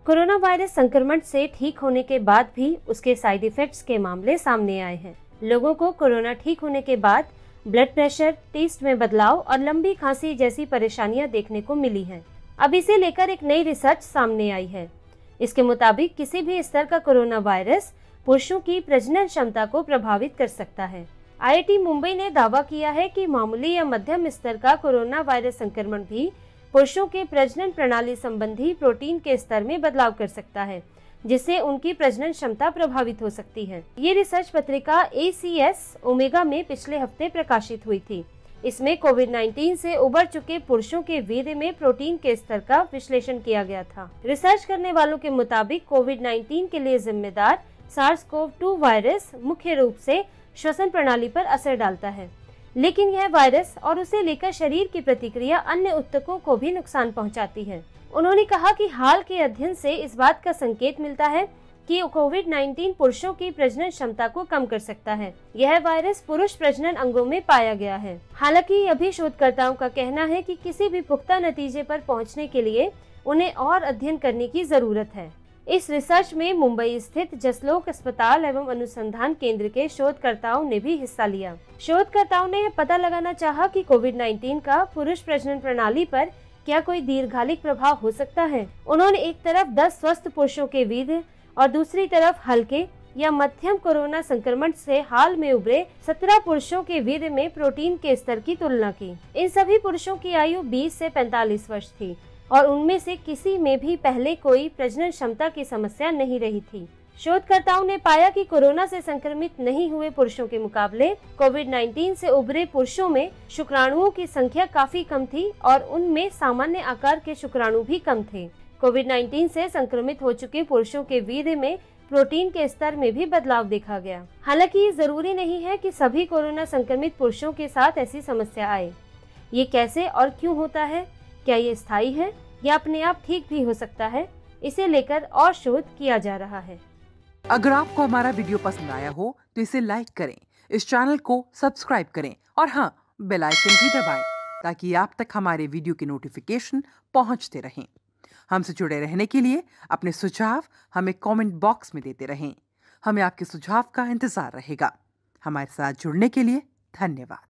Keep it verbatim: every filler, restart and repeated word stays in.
Corona virus संक्रमण से ठीक होने के बाद भी उसके साइड इफेक्ट्स के मामले सामने आए हैं। लोगों को कोरोना ठीक होने के बाद ब्लड प्रेशर, टेस्ट में बदलाव और लंबी खांसी जैसी परेशानियां देखने को मिली हैं। अब इसे लेकर एक नई रिसर्च सामने आई है। इसके मुताबिक किसी भी स्तर का कोरोना वायरस पुरुषों की प्रजनन क्षमता को प्रभावित कर सकता है। आई आई टी मुंबई ने दावा किया है कि मामूली या मध्यम स्तर का कोरोना वायरस संक्रमण भी पुरुषों के प्रजनन प्रणाली संबंधी प्रोटीन के स्तर में बदलाव कर सकता है, जिससे उनकी प्रजनन क्षमता प्रभावित हो सकती है। ये रिसर्च पत्रिका ए सी एस ओमेगा में पिछले हफ्ते प्रकाशित हुई थी। इसमें कोविड नाइन्टीन से उबर चुके पुरुषों के वीर्य में प्रोटीन के स्तर का विश्लेषण किया गया था। रिसर्च करने वालों के मुताबिक कोविड नाइन्टीन के लिए जिम्मेदार सार्स कोव टू वायरस मुख्य रूप से श्वसन प्रणाली पर असर डालता है, लेकिन यह वायरस और उसे लेकर शरीर की प्रतिक्रिया अन्य ऊतकों को भी नुकसान पहुंचाती है। उन्होंने कहा कि हाल के अध्ययन से इस बात का संकेत मिलता है कि कोविड नाइन्टीन पुरुषों की प्रजनन क्षमता को कम कर सकता है। यह वायरस पुरुष प्रजनन अंगों में पाया गया है। हालांकि अभी शोधकर्ताओं का कहना है कि किसी भी पुख्ता नतीजे पर पहुंचने के लिए उन्हें और अध्ययन करने की जरूरत है। इस रिसर्च में मुंबई स्थित जसलोक अस्पताल एवं अनुसंधान केंद्र के शोधकर्ताओं ने भी हिस्सा लिया। शोधकर्ताओं ने यह पता लगाना चाहा कि कोविड नाइन्टीन का पुरुष प्रजनन प्रणाली पर क्या कोई दीर्घकालिक प्रभाव हो सकता है। उन्होंने एक तरफ दस स्वस्थ पुरुषों के वीर्य और दूसरी तरफ हल्के या मध्यम कोरोना संक्रमण से हाल में उभरे सत्रह पुरुषों के वीर्य में प्रोटीन के स्तर की तुलना की। इन सभी पुरुषों की आयु बीस से पैंतालीस वर्ष थी और उनमें से किसी में भी पहले कोई प्रजनन क्षमता की समस्या नहीं रही थी। शोधकर्ताओं ने पाया कि कोरोना से संक्रमित नहीं हुए पुरुषों के मुकाबले कोविड नाइन्टीन से उभरे पुरुषों में शुक्राणुओं की संख्या काफी कम थी और उनमें सामान्य आकार के शुक्राणु भी कम थे। कोविड नाइन्टीन से संक्रमित हो चुके पुरुषों के वीर्य में प्रोटीन के स्तर में भी बदलाव देखा गया। हालांकि ये जरूरी नहीं है कि सभी कोरोना संक्रमित पुरुषों के साथ ऐसी समस्या आए। ये कैसे और क्यों होता है, क्या ये स्थायी है या अपने आप ठीक भी हो सकता है, इसे लेकर और शोध किया जा रहा है। अगर आपको हमारा वीडियो पसंद आया हो तो इसे लाइक करें, इस चैनल को सब्सक्राइब करें और हाँ, बेल आइकन भी दबाएं ताकि आप तक हमारे वीडियो के नोटिफिकेशन पहुंचते रहें। हमसे जुड़े रहने के लिए अपने सुझाव हमें कमेंट बॉक्स में देते रहें। हमें आपके सुझाव का इंतजार रहेगा। हमारे साथ जुड़ने के लिए धन्यवाद।